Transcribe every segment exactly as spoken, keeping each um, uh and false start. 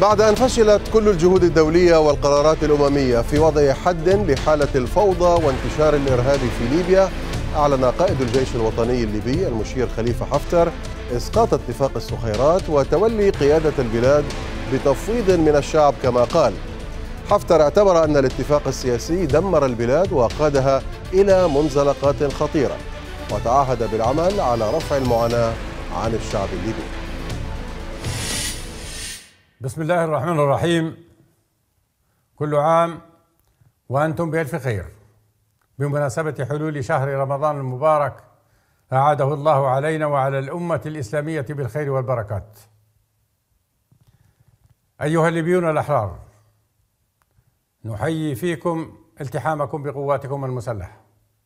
بعد أن فشلت كل الجهود الدولية والقرارات الأممية في وضع حد لحالة الفوضى وانتشار الإرهاب في ليبيا، أعلن قائد الجيش الوطني الليبي المشير خليفة حفتر إسقاط اتفاق الصخيرات وتولي قيادة البلاد بتفويض من الشعب كما قال. حفتر اعتبر أن الاتفاق السياسي دمر البلاد وقادها إلى منزلقات خطيرة، وتعهد بالعمل على رفع المعاناة عن الشعب الليبي. بسم الله الرحمن الرحيم. كل عام وأنتم بألف خير. بمناسبة حلول شهر رمضان المبارك أعاده الله علينا وعلى الأمة الإسلامية بالخير والبركات. أيها الليبيون الأحرار، نحيي فيكم التحامكم بقواتكم المسلحة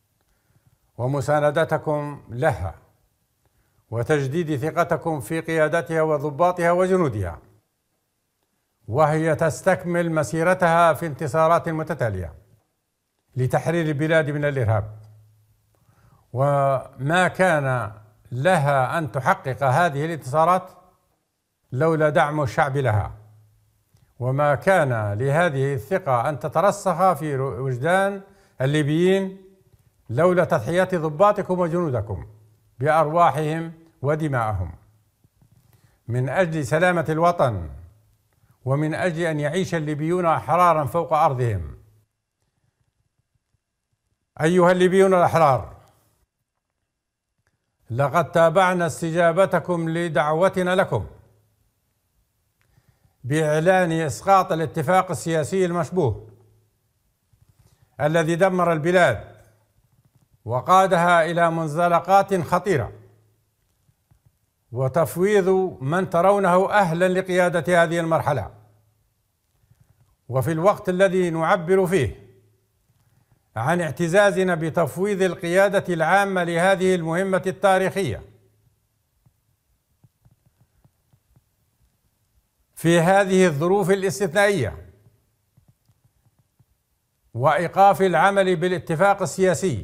ومساندتكم لها وتجديد ثقتكم في قيادتها وضباطها وجنودها، وهي تستكمل مسيرتها في انتصارات متتالية لتحرير البلاد من الإرهاب. وما كان لها أن تحقق هذه الانتصارات لولا دعم الشعب لها، وما كان لهذه الثقة أن تترسخ في وجدان الليبيين لولا تضحيات ضباطكم وجنودكم بأرواحهم ودماءهم من أجل سلامة الوطن، ومن أجل أن يعيش الليبيون أحرارا فوق أرضهم. أيها الليبيون الأحرار، لقد تابعنا استجابتكم لدعوتنا لكم بإعلان إسقاط الاتفاق السياسي المشبوه الذي دمر البلاد وقادها إلى منزلقات خطيرة، وتفويض من ترونه أهلا لقيادة هذه المرحلة، وفي الوقت الذي نعبر فيه عن اعتزازنا بتفويض القيادة العامة لهذه المهمة التاريخية في هذه الظروف الاستثنائية، وإيقاف العمل بالاتفاق السياسي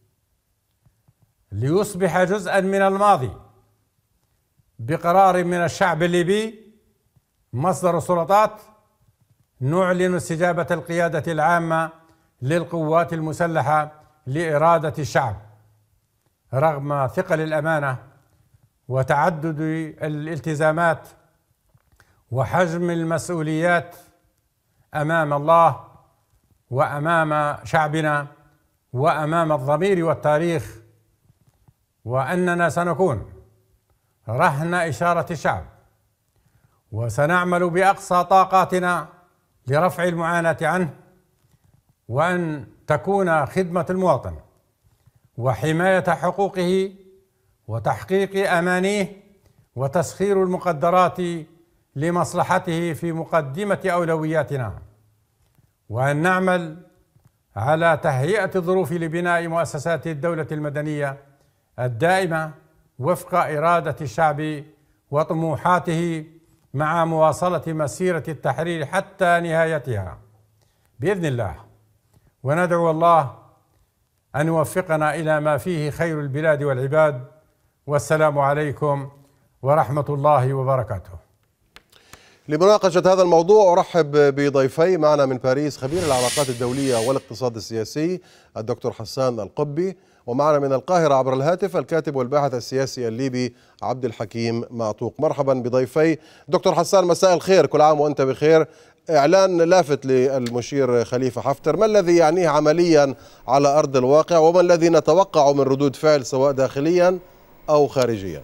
ليصبح جزءا من الماضي بقرار من الشعب الليبي مصدر السلطات، نعلن استجابة القيادة العامة للقوات المسلحة لإرادة الشعب رغم ثقل الأمانة وتعدد الالتزامات وحجم المسؤوليات أمام الله وأمام شعبنا وأمام الضمير والتاريخ، وأننا سنكون رهن إشارة الشعب، وسنعمل بأقصى طاقاتنا لرفع المعاناة عنه، وأن تكون خدمة المواطن وحماية حقوقه وتحقيق أمانيه وتسخير المقدرات لمصلحته في مقدمة أولوياتنا، وأن نعمل على تهيئة الظروف لبناء مؤسسات الدولة المدنية الدائمة وفق إرادة الشعب وطموحاته، مع مواصلة مسيرة التحرير حتى نهايتها بإذن الله. وندعو الله أن يوفقنا إلى ما فيه خير البلاد والعباد. والسلام عليكم ورحمة الله وبركاته. لمناقشة هذا الموضوع أرحب بضيفي معنا من باريس خبير العلاقات الدولية والاقتصاد السياسي الدكتور حسان القبي، ومعنا من القاهرة عبر الهاتف الكاتب والباحث السياسي الليبي عبد الحكيم معطوق. مرحبا بضيفي. دكتور حسان، مساء الخير، كل عام وأنت بخير. إعلان لافت للمشير خليفة حفتر، ما الذي يعنيه عمليا على أرض الواقع، وما الذي نتوقع من ردود فعل سواء داخليا أو خارجيا؟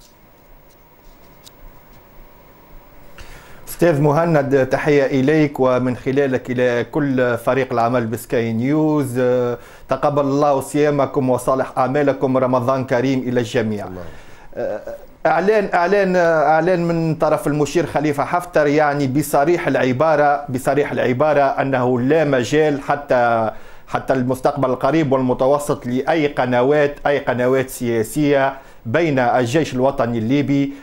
أستاذ مهند، تحية إليك ومن خلالك إلى كل فريق العمل بسكاي نيوز. تقبل الله صيامكم وصالح أعمالكم، رمضان كريم إلى الجميع. اعلان اعلان اعلان من طرف المشير خليفة حفتر يعني بصريح العبارة بصريح العبارة أنه لا مجال حتى حتى المستقبل القريب والمتوسط لأي قنوات أي قنوات سياسية بين الجيش الوطني الليبي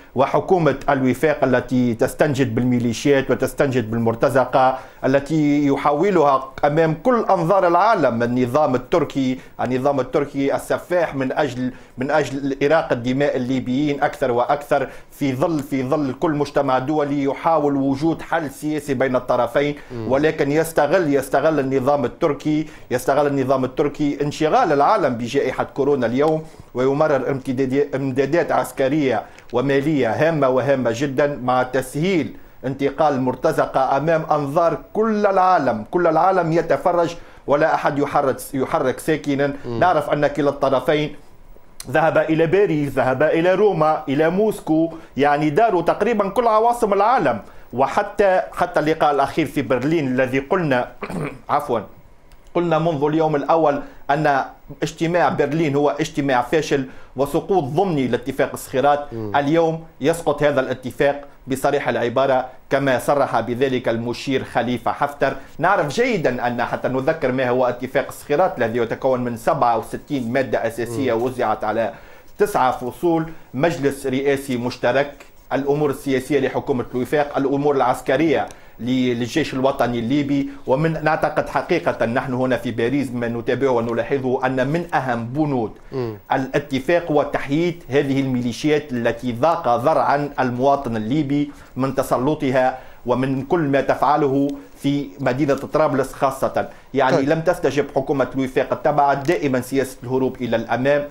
وحكومة الوفاق التي تستنجد بالميليشيات وتستنجد بالمرتزقة التي يحاولها أمام كل أنظار العالم النظام التركي النظام التركي السفاح من أجل من أجل إراقة دماء الليبيين أكثر وأكثر في ظل في ظل كل مجتمع دولي يحاول وجود حل سياسي بين الطرفين، ولكن يستغل يستغل النظام التركي يستغل النظام التركي انشغال العالم بجائحة كورونا اليوم، ويمرر امدادات عسكرية ومالية هامة وهامة جدا مع تسهيل انتقال المرتزقة أمام أنظار كل العالم. كل العالم يتفرج ولا أحد يحرك يحرك ساكنا. نعرف أن كلا الطرفين ذهب إلى باريس، ذهب إلى روما، إلى موسكو، يعني داروا تقريبا كل عواصم العالم، وحتى حتى اللقاء الأخير في برلين الذي قلنا عفوا قلنا منذ اليوم الأول أن اجتماع برلين هو اجتماع فاشل وسقوط ضمني لاتفاق الصخيرات. اليوم يسقط هذا الاتفاق بصريح العبارة كما صرح بذلك المشير خليفة حفتر. نعرف جيدا أن حتى نذكر ما هو اتفاق الصخيرات الذي يتكون من سبعة وستين مادة أساسية وزعت على تسعة فصول: مجلس رئاسي مشترك، الأمور السياسية لحكومة الوفاق، الأمور العسكرية للجيش الوطني الليبي. ومن نعتقد حقيقة نحن هنا في باريس ما نتابعه ونلاحظه أن من أهم بنود م. الاتفاق هو تحييد هذه الميليشيات التي ذاق ذرعا المواطن الليبي من تسلطها ومن كل ما تفعله في مدينة طرابلس خاصة. يعني طيب. لم تستجب حكومة الوفاق، اتبعت دائما سياسة الهروب إلى الأمام.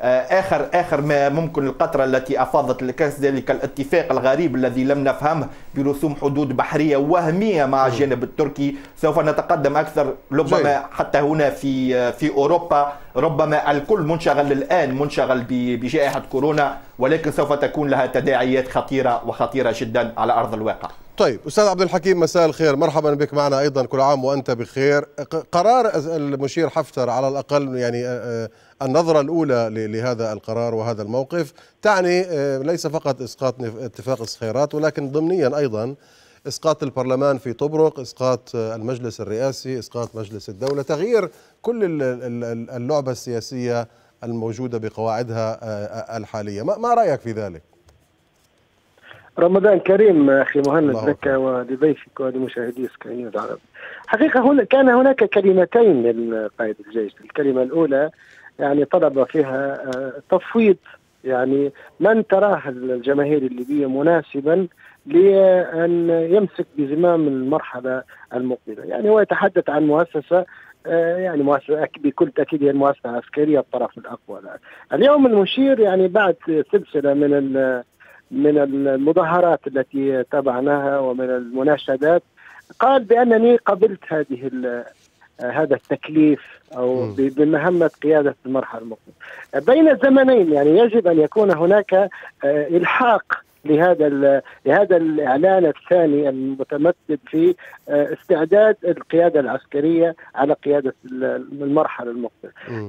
آخر آخر ما ممكن القطرة التي أفاضت لكأس ذلك الاتفاق الغريب الذي لم نفهمه برسوم حدود بحرية وهمية مع الجانب التركي. سوف نتقدم أكثر ربما جاي. حتى هنا في في أوروبا ربما الكل منشغل الآن منشغل بجائحة كورونا، ولكن سوف تكون لها تداعيات خطيرة وخطيرة جدا على أرض الواقع. طيب أستاذ عبد الحكيم، مساء الخير، مرحبا بك معنا أيضا، كل عام وأنت بخير. قرار المشير حفتر على الأقل يعني النظرة الأولى لهذا القرار وهذا الموقف تعني ليس فقط إسقاط اتفاق الصخيرات ولكن ضمنيا أيضا إسقاط البرلمان في طبرق، إسقاط المجلس الرئاسي، إسقاط مجلس الدولة، تغيير كل اللعبة السياسية الموجودة بقواعدها الحالية. ما رأيك في ذلك؟ رمضان كريم أخي مهند لك ولضيفك ولمشاهدي سكاي نيوز عربي. حقيقة هنا كان هناك كلمتين للقائد الجيش. الكلمة الأولى يعني طلب فيها تفويض يعني من تراه الجماهير الليبية مناسبا لأن يمسك بزمام المرحلة المقبلة. يعني هو يتحدث عن مؤسسة يعني مؤسسة بكل تأكيد هي المؤسسة العسكرية الطرف الأقوى. اليوم المشير يعني بعد سلسلة من من المظاهرات التي تابعناها ومن المناشدات قال بأنني قبلت هذه هذا التكليف أو بمهمة قيادة المرحلة المقبلة. بين الزمنين يعني يجب أن يكون هناك إلحاق لهذا لهذا الإعلان الثاني المتمثل في استعداد القيادة العسكرية على قيادة المرحلة المقبلة.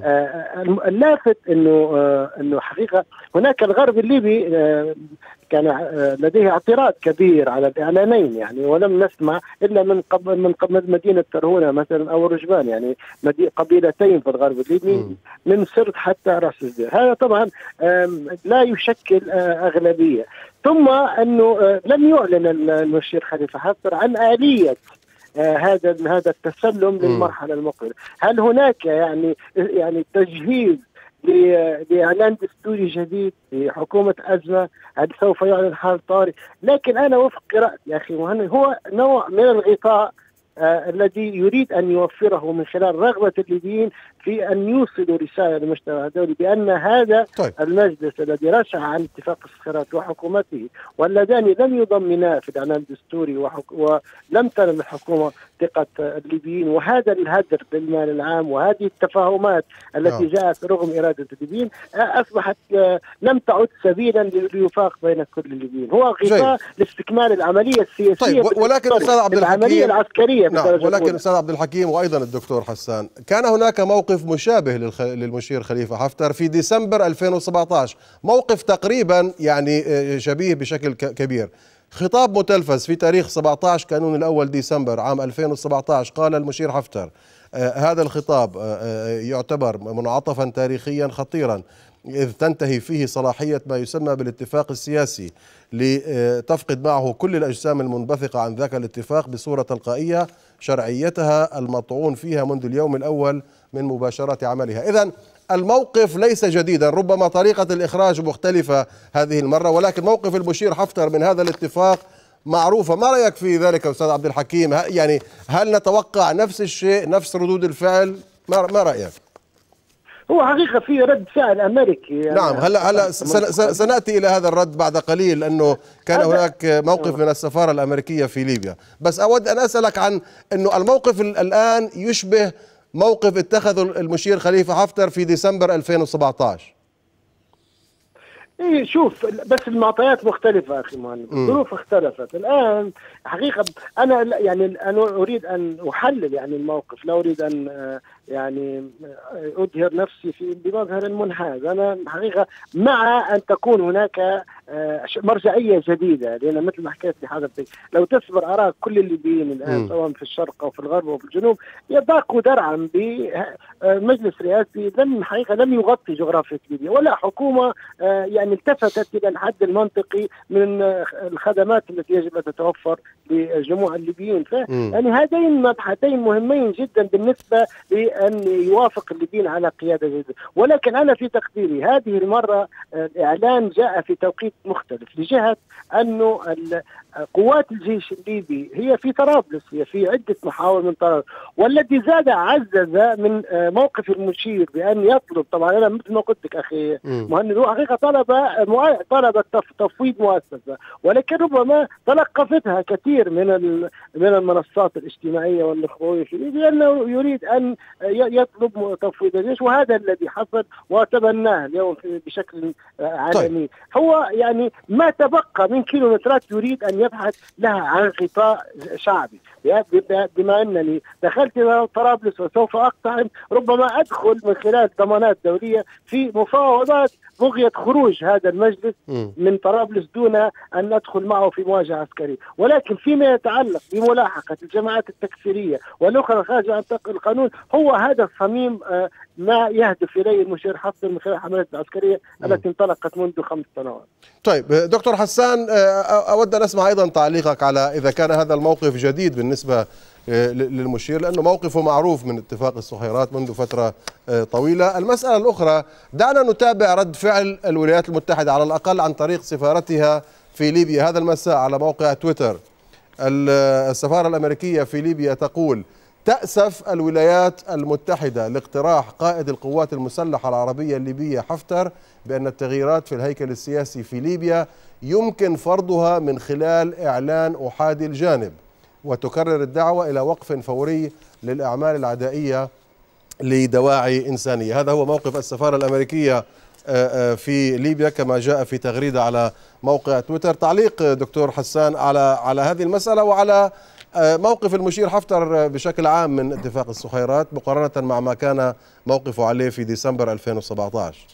اللافت إنه إنه حقيقة هناك الغرب الليبي كان لديه اعتراض كبير على الإعلانين يعني، ولم نسمع إلا من قبل من قبل مدينة ترهونة مثلا أو رجبان، يعني قبيلتين في الغرب الليبي من سرت حتى رأس الزير. هذا طبعا لا يشكل أغلبية. ثم أنه لم يعلن المشير خليفة حفتر عن آلية هذا هذا التسلم للمرحلة المقبلة. هل هناك يعني يعني تجهيز لإعلان دستوري جديد لحكومة أزمة؟ هل سوف يعلن حال طارئ؟ لكن أنا وفق قراءتي يا أخي مهند هو نوع من الغطاء آه الذي يريد أن يوفره من خلال رغبة الليبيين في أن يوصلوا رسالة للمجتمع الدولي بأن هذا طيب. المجلس الذي رشح عن اتفاق الصخيرات وحكومته واللذان لم يضمنا في الإعلان الدستوري وحك... ولم تنل الحكومة ثقة الليبيين، وهذا الهدر بالمال العام وهذه التفاهمات التي نعم. جاءت رغم إرادة الليبيين أصبحت آه لم تعد سبيلا للوفاق بين كل الليبيين. هو غطاء لاستكمال العملية السياسية طيب. ولكن أستاذ عبد الحكيم العملية العسكرية نعم. ولكن أستاذ عبد الحكيم وأيضا الدكتور حسان، كان هناك موقف مشابه للخ... للمشير خليفة حفتر في ديسمبر ألفين وسبعة عشر، موقف تقريبا يعني شبيه بشكل ك... كبير. خطاب متلفز في تاريخ سبعة عشر كانون الأول ديسمبر عام ألفين وسبعة عشر قال المشير حفتر آه هذا الخطاب آه يعتبر منعطفا تاريخيا خطيرا. إذ تنتهي فيه صلاحية ما يسمى بالاتفاق السياسي لتفقد معه كل الأجسام المنبثقة عن ذاك الاتفاق بصورة تلقائية شرعيتها المطعون فيها منذ اليوم الأول من مباشرة عملها. إذن الموقف ليس جديدا، ربما طريقة الإخراج مختلفة هذه المرة، ولكن موقف المشير حفتر من هذا الاتفاق معروفة. ما رأيك في ذلك أستاذ عبد الحكيم؟ يعني هل نتوقع نفس الشيء، نفس ردود الفعل؟ ما رأيك؟ هو حقيقة في رد فعل أمريكي يعني. نعم، هلا هلا سنأتي إلى هذا الرد بعد قليل، لأنه كان هناك موقف من السفارة الأمريكية في ليبيا. بس أود أن أسألك عن أنه الموقف الآن يشبه موقف اتخذه المشير خليفة حفتر في ديسمبر ألفين وسبعة عشر. ايه شوف، بس المعطيات مختلفة أخي مهند، الظروف اختلفت الآن. حقيقة أنا يعني أنا أريد أن أحلل يعني الموقف، لا أريد أن يعني أظهر نفسي في بمظهر منحاز. أنا حقيقة مع أن تكون هناك مرجعية جديدة، لأن مثل ما حكيت لحضرتك لو تصبر آراء كل الليبيين الآن سواء في الشرق أو في الغرب أو في الجنوب يضاقوا درعا بمجلس رئاسي لم حقيقة لم يغطي جغرافيا ليبيا، ولا حكومة يعني التفتت إلى الحد المنطقي من الخدمات التي يجب أن تتوفر لجموع الليبيين. يعني هذين مبحثين مهمين جدا بالنسبة لأن يوافق الليبيين على قيادة جديدة. ولكن أنا في تقديري هذه المرة الإعلان جاء في توقيت مختلف، لجهة أنه قوات الجيش الليبي هي في طرابلس، هي في عدة محاور من طرابلس، والذي زاد عزز من موقف المشير بأن يطلب. طبعا أنا مثل ما قلت لك أخي مهند، هو حقيقة طلب طلب تفويض مؤسسة، ولكن ربما تلقفتها كثير من من المنصات الاجتماعية والأخوية في ليبيا لأنه يريد أن يطلب تفويض الجيش، وهذا الذي حصل وتبناه اليوم بشكل عالمي. طيب. هو يعني ما تبقى من كيلومترات يريد أن يبحث لها عن غطاء شعبي. بما أنني دخلت إلى طرابلس وسوف أقطع، ربما أدخل من خلال ضمانات دولية في مفاوضات بغية خروج هذا المجلس من طرابلس دون أن ندخل معه في مواجهة عسكرية. ولكن فيما يتعلق بملاحقة الجماعات التكفيرية والأخرى خارج عن القانون، هو هذا صميم ما يهدف إليه المشير حفتر من خلال الحملات العسكرية التي انطلقت منذ خمس سنوات. طيب دكتور حسان، أود أن أسمع أيضا تعليقك على إذا كان هذا الموقف جديد بالنسبة للمشير، لأنه موقفه معروف من اتفاق الصهيرات منذ فترة طويلة. المسألة الأخرى، دعنا نتابع رد فعل الولايات المتحدة على الأقل عن طريق سفارتها في ليبيا هذا المساء على موقع تويتر. السفارة الأمريكية في ليبيا تقول: تأسف الولايات المتحدة لاقتراح قائد القوات المسلحة العربية الليبية حفتر بأن التغييرات في الهيكل السياسي في ليبيا يمكن فرضها من خلال إعلان أحادي الجانب، وتكرر الدعوة إلى وقف فوري للأعمال العدائية لدواعي إنسانية. هذا هو موقف السفارة الأمريكية في ليبيا كما جاء في تغريدة على موقع تويتر. تعليق دكتور حسان على على هذه المسألة وعلى موقف المشير حفتر بشكل عام من اتفاق الصهيرات مقارنة مع ما كان موقفه عليه في ديسمبر ألفين وسبعة عشر.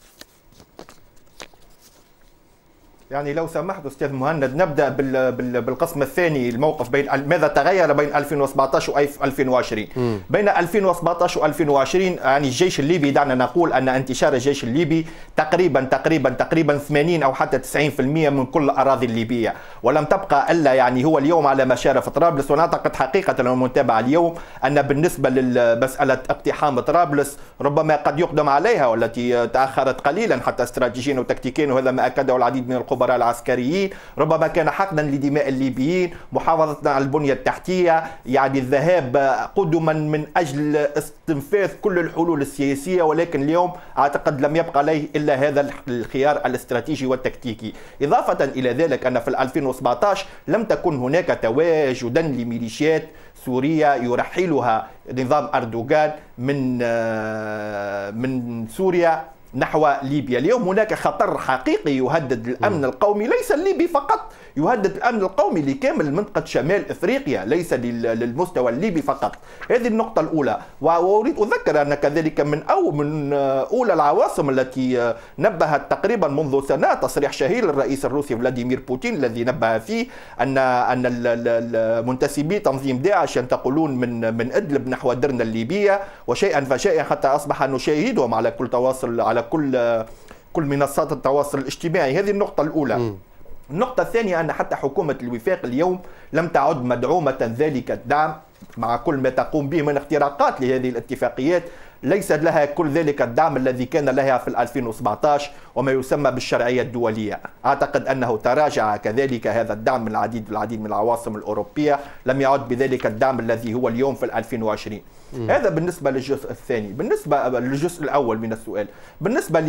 يعني لو سمحت أستاذ مهند نبدأ بالقسم الثاني، الموقف بين ماذا تغير بين ألفين وسبعة عشر وألفين وعشرين. م. بين ألفين وسبعة عشر وألفين وعشرين يعني الجيش الليبي، دعنا نقول أن انتشار الجيش الليبي تقريبا تقريبا تقريبا ثمانين أو حتى تسعين بالمئة من كل الأراضي الليبية، ولم تبقى إلا يعني هو اليوم على مشارف طرابلس. ونعتقد حقيقة لو المتابعة اليوم أن بالنسبة لمسألة اقتحام طرابلس ربما قد يقدم عليها، والتي تأخرت قليلا حتى استراتيجيا وتكتيكيا، وهذا ما أكده العديد من الخبراء العسكريين. ربما كان حقنا لدماء الليبيين، محافظة على البنية التحتية، يعني الذهاب قدما من أجل استنفاذ كل الحلول السياسية. ولكن اليوم أعتقد لم يبقى عليه إلا هذا الخيار الاستراتيجي والتكتيكي. إضافة إلى ذلك أن في ألفين وسبعة عشر لم تكن هناك تواجدا لميليشيات سوريا يرحلها نظام أردوغان من من سوريا نحو ليبيا. اليوم هناك خطر حقيقي يهدد الأمن القومي، ليس الليبي فقط، يهدد الأمن القومي لكامل منطقة شمال إفريقيا، ليس للمستوى الليبي فقط. هذه النقطة الأولى. وأريد أذكر أن كذلك من أو من أولى العواصم التي نبهت تقريبا منذ سنة تصريح شهير الرئيس الروسي فلاديمير بوتين الذي نبه فيه أن أن المنتسبي تنظيم داعش ينتقلون من من إدلب نحو درنا الليبية، وشيئا فشيئا حتى أصبح نشاهدهم على كل تواصل على على كل كل منصات التواصل الاجتماعي. هذه النقطة الأولى. م. النقطة الثانية أن حتى حكومة الوفاق اليوم لم تعد مدعومة ذلك الدعم مع كل ما تقوم به من اختراقات لهذه الاتفاقيات، ليس لها كل ذلك الدعم الذي كان لها في ألفين وسبعة عشر وما يسمى بالشرعية الدولية. أعتقد أنه تراجع كذلك هذا الدعم من العديد العديد من العواصم الأوروبية، لم يعد بذلك الدعم الذي هو اليوم في ألفين وعشرين. م. هذا بالنسبة للجزء الثاني. بالنسبة للجزء الأول من السؤال، بالنسبة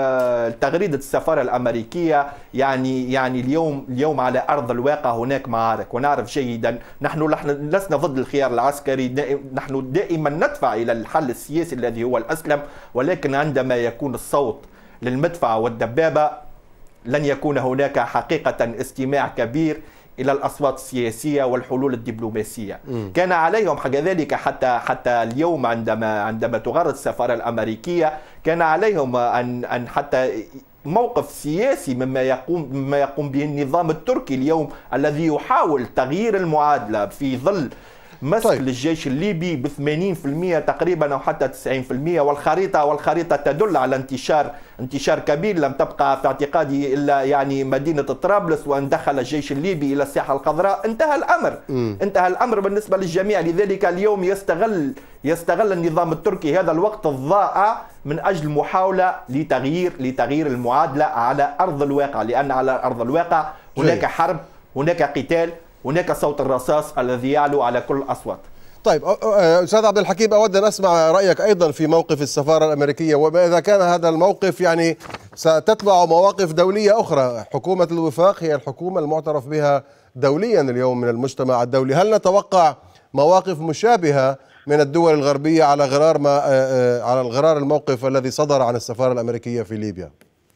لتغريدة السفارة الأمريكية، يعني يعني اليوم اليوم على أرض الواقع هناك معارك، ونعرف جيدا نحن لسنا ضد الخيار العسكري، نحن دائما ندفع إلى الحل السياسي الذي هو الأسلم، ولكن عندما يكون الصوت للمدفع والدبابة لن يكون هناك حقيقة استماع كبير إلى الأصوات السياسية والحلول الدبلوماسية. م. كان عليهم كذلك حتى حتى اليوم عندما عندما تغرد السفارة الأمريكية كان عليهم أن أن حتى موقف سياسي مما يقوم مما يقوم به النظام التركي اليوم الذي يحاول تغيير المعادلة في ظل مسك طيب. للجيش الليبي ب ثمانين بالمئة تقريبا او حتى تسعين بالمئة، والخريطه والخريطه تدل على انتشار انتشار كبير. لم تبقى في اعتقادي الا يعني مدينه طرابلس، وان دخل الجيش الليبي الى الساحه الخضراء انتهى الامر. م. انتهى الامر بالنسبه للجميع. لذلك اليوم يستغل يستغل النظام التركي هذا الوقت الضائع من اجل محاوله لتغيير لتغيير المعادله على ارض الواقع، لان على ارض الواقع هناك حرب، هناك قتال، هناك صوت الرصاص الذي يعلو على كل الأصوات. طيب أستاذ عبد الحكيم، أود أن أسمع رأيك أيضا في موقف السفارة الأمريكية، وإذا كان هذا الموقف يعني ستتبع مواقف دولية أخرى. حكومة الوفاق هي الحكومة المعترف بها دوليا اليوم من المجتمع الدولي، هل نتوقع مواقف مشابهة من الدول الغربية على غرار ما على الغرار الموقف الذي صدر عن السفارة الأمريكية في ليبيا؟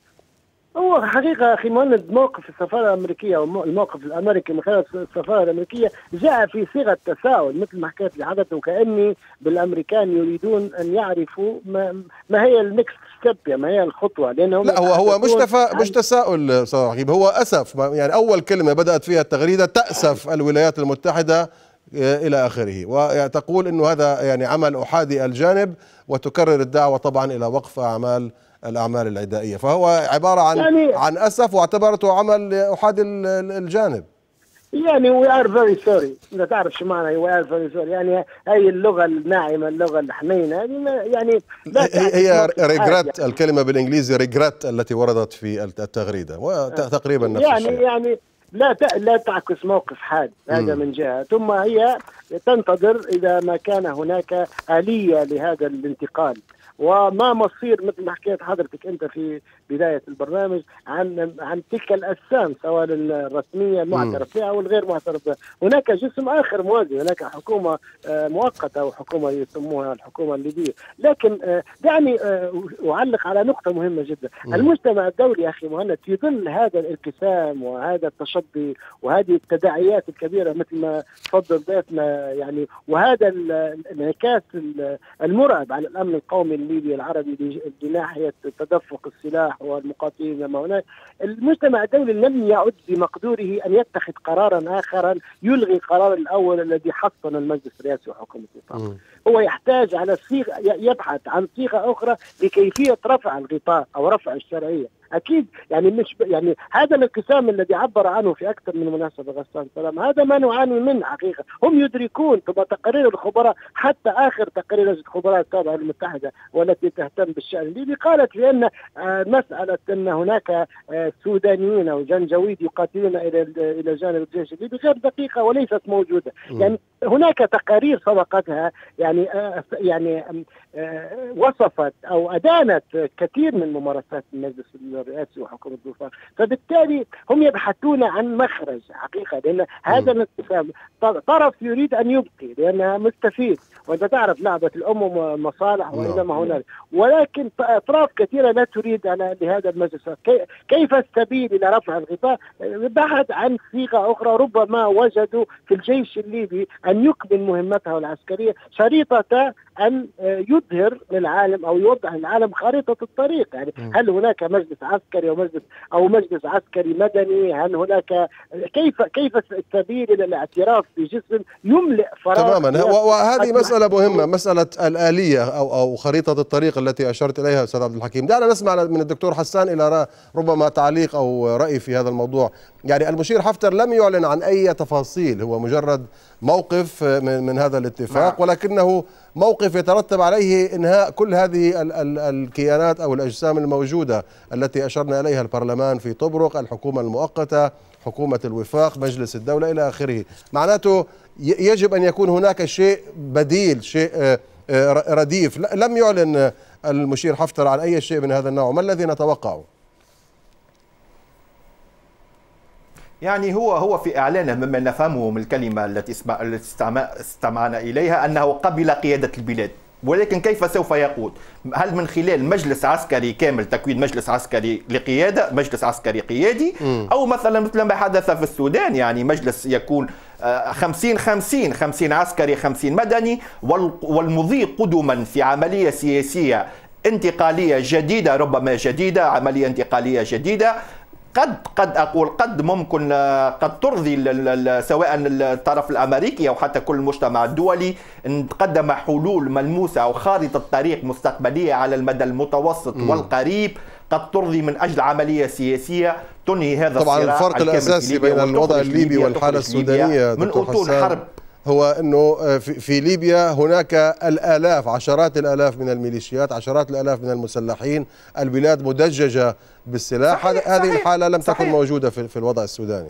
هو حقيقة أخي مهند، موقف السفارة الأمريكية والموقف الأمريكي من خلال السفارة الأمريكية جاء في صيغة تساؤل، مثل ما حكيت لحضرتك، وكأني بالأمريكان يريدون أن يعرفوا ما, ما هي النكست ستيب، ما هي الخطوة. لأنهم لا، هو هو مش تفا مش تساؤل أستاذ عقيب، هو أسف. يعني أول كلمة بدأت فيها التغريدة تأسف الولايات المتحدة إلى آخره، وتقول إنه هذا يعني عمل أحادي الجانب، وتكرر الدعوة طبعا إلى وقف أعمال الأعمال العدائية. فهو عبارة عن يعني عن أسف، واعتبرته عمل أحادي الجانب. يعني we are very sorry. لا تعرف شو معنى we are very sorry، يعني هي اللغة الناعمة، اللغة الحنينة، يعني لا هي ريجريت. الكلمة بالإنجليزي ريجريت التي وردت في التغريدة، وتقريبا نفس يعني الشيء. يعني لا لا تعكس موقف حاد، هذا من جهة، ثم هي تنتظر إذا ما كان هناك آلية لهذا الانتقال، وما مصير مثل ما حكيت حضرتك انت في بدايه البرنامج عن عن تلك الاجسام، سواء الرسميه المعترف بها او الغير معترف بها. هناك جسم اخر موازي، هناك حكومه مؤقته وحكومه يسموها الحكومه الليبيه. لكن دعني اعلق على نقطه مهمه جدا. مم. المجتمع الدولي اخي مهند في ظل هذا الانقسام وهذا التشظي وهذه التداعيات الكبيره مثل ما تفضل ضيفنا، يعني وهذا الانعكاس المرعب على الامن القومي الليبي العربي بناحيه تدفق السلاح والمقاتلين ما هناك، المجتمع الدولي لم يعد بمقدوره ان يتخذ قرارا اخرا يلغي القرار الاول الذي حصن المجلس الرئاسي وحكومه الوفاق. هو يحتاج على صيغه، يبحث عن صيغه اخرى لكيفيه رفع الغطاء او رفع الشرعيه. اكيد يعني مش يعني هذا الانقسام الذي عبر عنه في اكثر من مناسبه غسان سلام، هذا ما نعاني منه حقيقه. هم يدركون، ثم تقارير الخبراء، حتى اخر تقارير لجنه الخبراء التابعه للمتحده والتي تهتم بالشان الليبي قالت بان مساله ان هناك سودانيين او جنجويد يقاتلون الى الى جانب الجيش الليبي غير دقيقه وليست موجوده. م. يعني هناك تقارير سبقتها يعني يعني وصفت او ادانت كثير من ممارسات المجلس الرئاسي وحكومه الوفاق، فبالتالي هم يبحثون عن مخرج حقيقه، لان هذا الانقسام طرف يريد ان يبقي لانها مستفيد، وانت تعرف لعبه الامم مصالح والى ما هنالك، ولكن اطراف كثيره لا تريد على لهذا المجلس. كيف السبيل الى رفع الغطاء؟ بحث عن صيغه اخرى، ربما وجدوا في الجيش الليبي أن يكمل مهمته العسكرية شريطة أن يظهر للعالم أو يوضح للعالم خارطة الطريق. يعني هل هناك مجلس عسكري أو مجلس أو مجلس عسكري مدني؟ هل هناك كيف كيف السبيل إلى الاعتراف بجسم يملئ فراغ؟ تماما، وهذه مسألة مهمة، مسألة الآلية أو أو خريطة الطريق التي أشرت إليها أستاذ عبد الحكيم. دعنا نسمع من الدكتور حسان إلى ربما تعليق أو رأي في هذا الموضوع. يعني المشير حفتر لم يعلن عن أي تفاصيل، هو مجرد موقف من, من هذا الاتفاق، ولكنه موقف يترتب عليه إنهاء كل هذه ال ال الكيانات أو الأجسام الموجودة التي أشرنا إليها: البرلمان في طبرق، الحكومة المؤقتة، حكومة الوفاق، مجلس الدولة إلى آخره. معناته يجب أن يكون هناك شيء بديل، شيء رديف. لم يعلن المشير حفتر عن أي شيء من هذا النوع. ما الذي نتوقعه؟ يعني هو هو في إعلانه مما نفهمه من الكلمة التي استمعنا إليها أنه قبل قيادة البلاد، ولكن كيف سوف يقود؟ هل من خلال مجلس عسكري كامل، تكوين مجلس عسكري لقيادة، مجلس عسكري قيادي، أو مثلا مثل ما حدث في السودان، يعني مجلس يكون خمسين خمسين، خمسين عسكري خمسين مدني، والمضي قدما في عملية سياسية انتقالية جديدة، ربما جديدة، عملية انتقالية جديدة. قد قد اقول قد ممكن قد ترضي سواء الطرف الامريكي او حتى كل المجتمع الدولي ان تقدم حلول ملموسه او خارطه طريق مستقبليه على المدى المتوسط م. والقريب، قد ترضي من اجل عمليه سياسيه تنهي هذا طبعا الصراع. الفرق الاساسي بين الوضع الليبي والحاله السودانيه من اطول حرب هو أنه في ليبيا هناك الآلاف، عشرات الآلاف من الميليشيات، عشرات الآلاف من المسلحين، البلاد مدججة بالسلاح. صحيح هذه صحيح الحالة لم صحيح تكن موجودة في, في الوضع السوداني.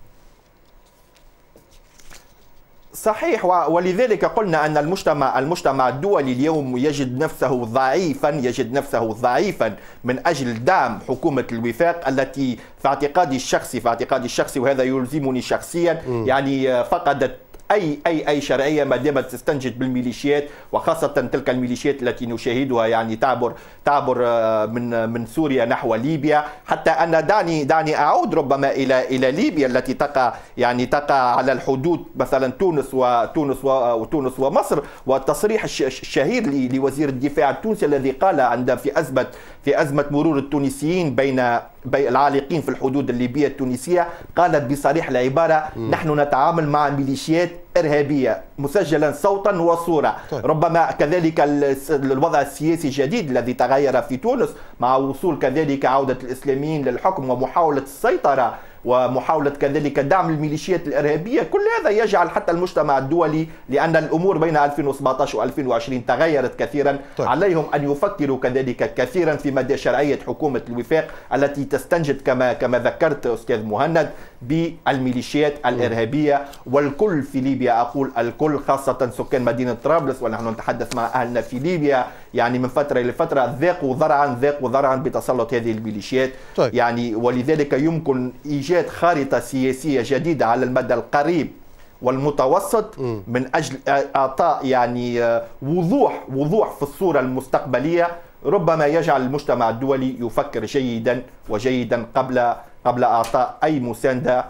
صحيح، ولذلك قلنا أن المجتمع المجتمع الدولي اليوم يجد نفسه ضعيفا يجد نفسه ضعيفا من أجل دعم حكومة الوفاق التي في اعتقادي الشخصي في اعتقادي الشخصي وهذا يلزمني شخصيا م. يعني فقدت أي أي أي شرعية ما دامت تستنجد بالميليشيات، وخاصة تلك الميليشيات التي نشاهدها يعني تعبر تعبر من من سوريا نحو ليبيا. حتى أن دعني دعني أعود ربما إلى إلى ليبيا التي تقع يعني تقع على الحدود مثلا تونس وتونس وتونس ومصر، والتصريح الشهير لوزير الدفاع التونسي الذي قال عند في أزمة في أزمة مرور التونسيين بين بين العالقين في الحدود الليبية التونسية، قالت بصريح العبارة: م. نحن نتعامل مع ميليشيات إرهابية، مسجلا صوتا وصورة. طيب. ربما كذلك الوضع السياسي الجديد الذي تغير في تونس مع وصول كذلك عودة الإسلاميين للحكم ومحاولة السيطرة ومحاولة كذلك دعم الميليشيات الإرهابية، كل هذا يجعل حتى المجتمع الدولي، لأن الأمور بين ألفين وسبعة عشر وألفين وعشرين تغيرت كثيرا، طيب. عليهم أن يفكروا كذلك كثيرا في مدى شرعية حكومة الوفاق التي تستنجد كما كما ذكرت أستاذ مهند بالميليشيات الإرهابية. والكل في ليبيا، أقول الكل، خاصة سكان مدينة طرابلس ونحن نتحدث مع أهلنا في ليبيا، يعني من فترة إلى فترة ذاقوا ضرعا ذاقوا ضرعا بتسلط هذه الميليشيات. طيب. يعني ولذلك يمكن إيجاد خارطة سياسية جديدة على المدى القريب والمتوسط م. من أجل إعطاء يعني وضوح وضوح في الصورة المستقبلية، ربما يجعل المجتمع الدولي يفكر جيدا وجيدا قبل قبل إعطاء أي مساندة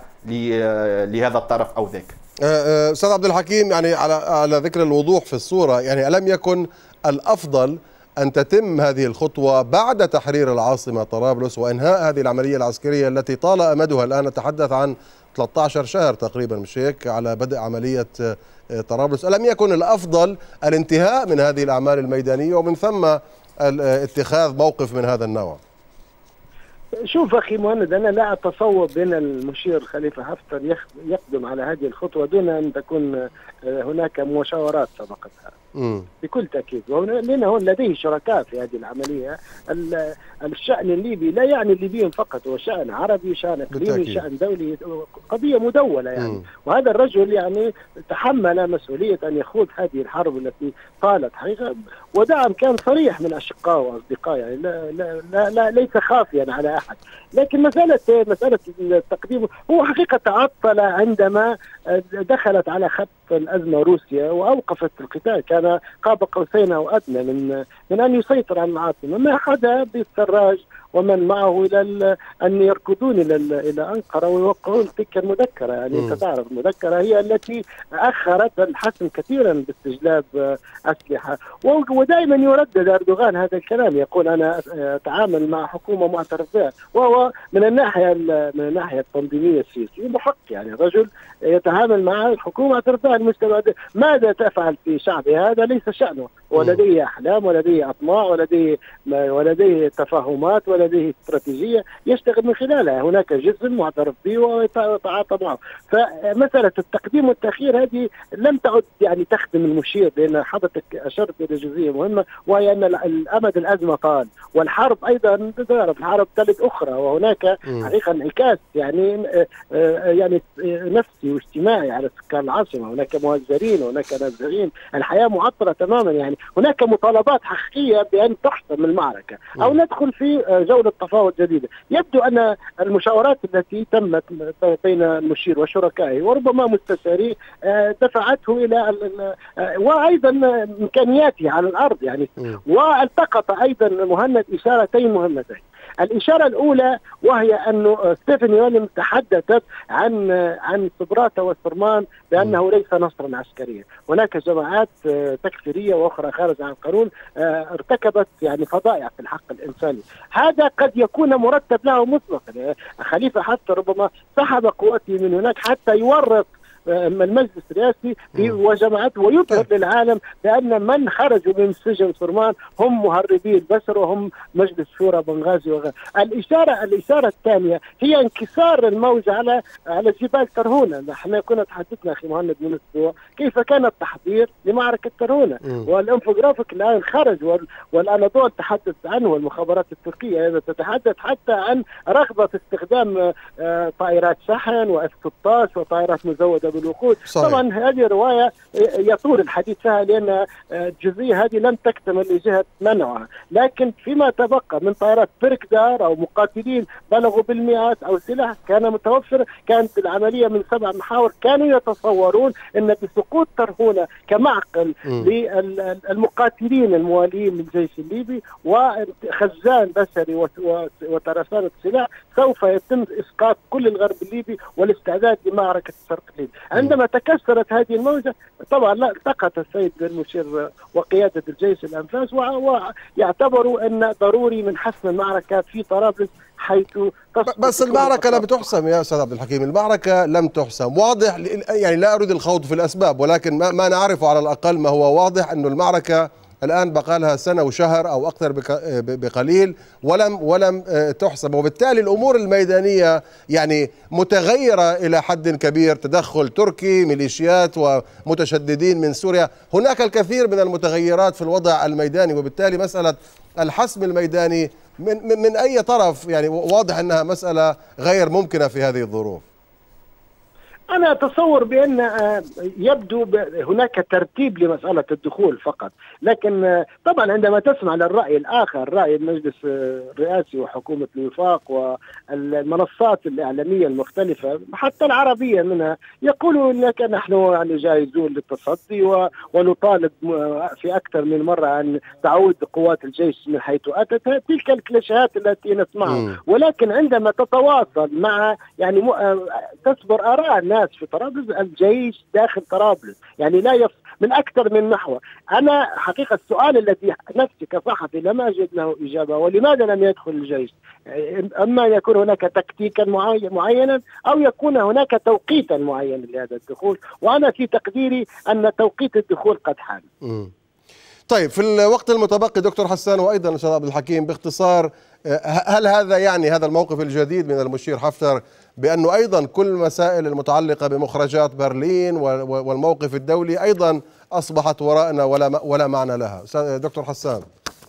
لهذا الطرف أو ذاك. أستاذ عبد الحكيم، يعني على على ذكر الوضوح في الصورة، يعني ألم يكن الأفضل أن تتم هذه الخطوة بعد تحرير العاصمة طرابلس وإنهاء هذه العملية العسكرية التي طال أمدها؟ الآن نتحدث عن ثلاثة عشر شهر تقريبا، مش هيك، على بدء عملية طرابلس. ألم يكن الأفضل الانتهاء من هذه الأعمال الميدانية ومن ثم اتخاذ موقف من هذا النوع؟ شوف أخي مهند، أنا لا أتصور بأن المشير خليفة حفتر يقدم على هذه الخطوة دون أن تكون هناك مشاورات سبقتها بكل تأكيد، لأنه لديه شركاء في هذه العملية. الشأن الليبي لا يعني الليبيين فقط، هو شأن عربي، شأن إقليمي، شأن دولي، قضية مدولة يعني. مم. وهذا الرجل يعني تحمل مسؤولية أن يخوض هذه الحرب التي طالت حقيقة، ودعم كان صريح من أشقائه وأصدقائه، يعني لا, لا, لا, لا ليس خافيا على أحد. لكن مسألة مسألة التقديم، هو حقيقة تعطل عندما دخلت على خط الأزمة روسيا وأوقفت القتال، كان قاب قوسين أو أدنى من من أن يسيطر على العاصمة. ما حدا بالسراج ومن معه الى ان يركضون الى الى انقره ويوقعون تلك المذكره. يعني انت تعرف المذكره هي التي اخرت الحسم كثيرا باستجلاب اسلحه، ودائما يردد اردوغان هذا الكلام، يقول انا اتعامل مع حكومه معترف بها، وهو من الناحيه من الناحيه التنظيميه السياسيه محق، يعني رجل يتعامل مع الحكومه معترف بها المستوى. ماذا تفعل في شعبه هذا ليس شأنه، ولديه احلام ولديه اطماع ولديه ولديه تفاهمات ولديه استراتيجيه يشتغل من خلالها. هناك جسم معترف به ويتعاطى معه. فمساله التقديم والتاخير هذه لم تعد يعني تخدم المشير، لان حضرتك اشرت الى جزئيه مهمه، وهي ان الامد الازمه طال، والحرب ايضا تعرف الحرب ثالث اخرى، وهناك حقيقه انعكاس يعني يعني نفسي واجتماعي على سكان العاصمه. هناك مهزرين وهناك نازحين، الحياه معطله تماما. يعني هناك مطالبات حقيقيه بان تحسم المعركه او ندخل في جوله تفاوض جديده. يبدو ان المشاورات التي تمت بين المشير وشركائه وربما مستشاريه دفعته الى وايضا امكانياته على الارض يعني. والتقط ايضا مهند اشارتين مهمتين. الإشارة الأولى وهي أنه ستيفاني يولن تحدثت عن عن صبراتا والسرمان بأنه ليس نصرا عسكريا. هناك جماعات تكفيرية وأخرى خارج عن القانون ارتكبت يعني فظائع في الحق الإنساني. هذا قد يكون مرتب له مسبقا. خليفة حفتر ربما سحب قوته من هناك حتى يورط المجلس الرئاسي وجماعته ويظهر للعالم بأن من خرجوا من سجن سرمان هم مهربي البشر وهم مجلس شورى بنغازي وغيره. الإشارة الإشارة الثانية هي انكسار الموجة على على جبال ترهونة. نحن كنا تحدثنا أخي مهند من أسبوع كيف كان التحضير لمعركة ترهونة، والانفوجرافيك الآن خرج والأناضول تحدث عنه والمخابرات التركية تتحدث حتى عن رغبة في استخدام طائرات شحن واف ستة عشر وطائرات مزودة بالوقود. طبعا هذه رواية يطول الحديث فيها لأن الجزئية هذه لم تكتمل لجهة منعها، لكن فيما تبقى من طائرات بركدار أو مقاتلين بلغوا بالمئات أو سلاح كان متوفر. كانت العملية من سبع محاور. كانوا يتصورون أن بسقوط ترهونة كمعقل للمقاتلين الموالين للجيش الليبي وخزان بشري وترسانة سلاح سوف يتم إسقاط كل الغرب الليبي والاستعداد لمعركة الشرق الليبي. عندما تكسرت هذه الموجة طبعا لا التقط السيد المشير وقيادة الجيش الأنفاس ويعتبروا أن ضروري من حسم المعركة في طرابلس حيث بس المعركة لم تحسم يا أستاذ عبد الحكيم. المعركة لم تحسم واضح، يعني لا أريد الخوض في الأسباب، ولكن ما, ما نعرفه على الأقل ما هو واضح أنه المعركة الآن بقى لها سنة وشهر أو أكثر بقليل ولم ولم تحسم، وبالتالي الأمور الميدانية يعني متغيرة إلى حد كبير. تدخل تركي، ميليشيات ومتشددين من سوريا، هناك الكثير من المتغيرات في الوضع الميداني، وبالتالي مسألة الحسم الميداني من من أي طرف يعني واضح أنها مسألة غير ممكنة في هذه الظروف. أنا أتصور بأن يبدو هناك ترتيب لمسألة الدخول فقط، لكن طبعا عندما تسمع للرأي الآخر، رأي المجلس الرئاسي وحكومة الوفاق والمنصات الإعلامية المختلفة حتى العربية منها، يقولوا لك نحن يعني جاهزون للتصدي ونطالب في أكثر من مرة أن تعود قوات الجيش من حيث أتت. تلك الكليشيهات التي نسمعها، ولكن عندما تتواصل مع يعني تصبر آراء الناس في طرابلس، الجيش داخل طرابلس يعني لا يف من أكثر من محور. أنا حقيقة السؤال الذي نفسي كصحفي لم أجد له إجابة، ولماذا لم يدخل الجيش؟ أما يكون هناك تكتيكا معينا أو يكون هناك توقيتا معينا لهذا الدخول، وأنا في تقديري أن توقيت الدخول قد حان. طيب في الوقت المتبقي دكتور حسان وأيضا أستاذ عبد الحكيم باختصار، هل هذا يعني هذا الموقف الجديد من المشير حفتر بأنه أيضا كل المسائل المتعلقة بمخرجات برلين والموقف الدولي أيضا أصبحت وراءنا ولا ولا معنى لها؟ دكتور حسان.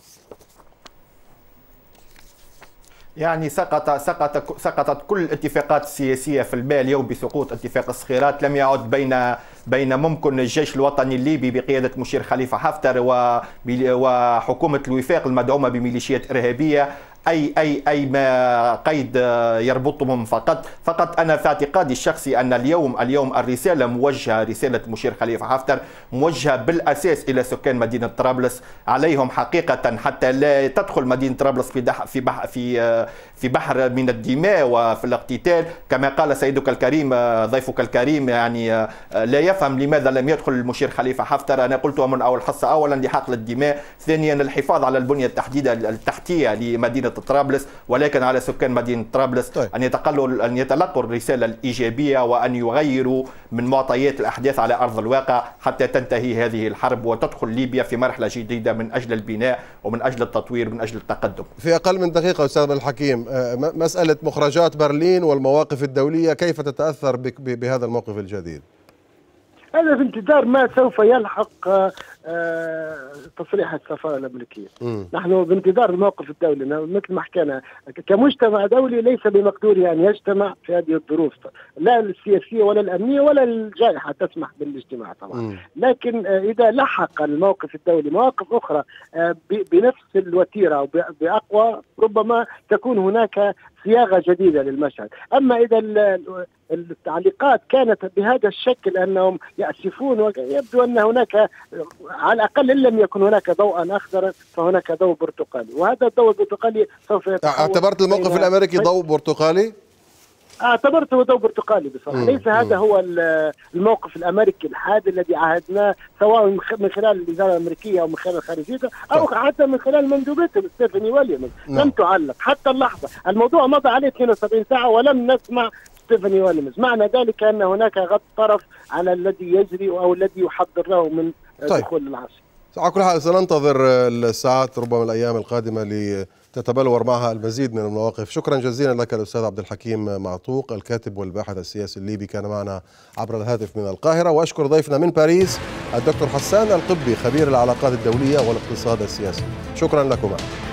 يعني سقط سقط سقطت كل الاتفاقات السياسيه في الماء اليوم بسقوط اتفاق الصخيرات. لم يعد بين بين ممكن الجيش الوطني الليبي بقياده مشير خليفه حفتر وحكومه الوفاق المدعومه بميليشيات ارهابيه اي اي اي ما قيد يربطهم فقط. فقط انا في اعتقادي الشخصي ان اليوم اليوم الرساله موجهه، رساله المشير خليفه حفتر موجهه بالاساس الى سكان مدينه طرابلس. عليهم حقيقه حتى لا تدخل مدينه طرابلس في في بحر في في بحر من الدماء وفي الاقتتال. كما قال سيدك الكريم ضيفك الكريم، يعني لا يفهم لماذا لم يدخل المشير خليفه حفتر. انا قلت من اول حصه، اولا لحقل الدماء، ثانيا الحفاظ على البنيه التحديديه التحتيه لمدينه طرابلس، ولكن على سكان مدينه طرابلس طيب. ان يتقلوا ان يتلقوا الرساله الايجابيه وان يغيروا من معطيات الاحداث على ارض الواقع حتى تنتهي هذه الحرب وتدخل ليبيا في مرحله جديده من اجل البناء ومن اجل التطوير من اجل التقدم. في اقل من دقيقه استاذ عبد الحكيم، مساله مخرجات برلين والمواقف الدوليه كيف تتاثر بهذا الموقف الجديد؟ هذا في انتظار ما سوف يلحق تصريح السفاره الامريكيه. م. نحن بانتظار الموقف الدولي، مثل ما حكينا كمجتمع دولي ليس بمقدوره ان يجتمع في هذه الظروف، لا السياسيه ولا الامنيه ولا الجائحه تسمح بالاجتماع طبعا. م. لكن اذا لحق الموقف الدولي مواقف اخرى بنفس الوتيره او باقوى، ربما تكون هناك صياغه جديده للمشهد. اما اذا التعليقات كانت بهذا الشكل انهم يأسفون، ويبدو ان هناك على الاقل ان لم يكن هناك ضوءا اخضر فهناك ضوء برتقالي، وهذا الضوء البرتقالي سوف يتحول. اعتبرت الموقف الامريكي ضوء برتقالي؟ اعتبرته ضوء برتقالي بصراحه، ليس هذا هو الموقف الامريكي الحاد الذي عاهدناه سواء من خلال الوزاره الامريكيه او من خلال الخارجيه او حتى من خلال مندوبته ستيفاني ويليامز. لم تعلق حتى اللحظه، الموضوع مضى عليه اثنين وسبعين ساعه ولم نسمع ستيفاني ويليامز، معنى ذلك ان هناك غض طرف على الذي يجري او الذي يحضر له من طيب. دخول العاصفه. على كل حال سننتظر الساعات ربما الايام القادمه لتتبلور معها المزيد من المواقف. شكرا جزيلا لك الاستاذ عبد الحكيم معطوق الكاتب والباحث السياسي الليبي، كان معنا عبر الهاتف من القاهره. واشكر ضيفنا من باريس الدكتور حسان القبي خبير العلاقات الدوليه والاقتصاد السياسي. شكرا لكما.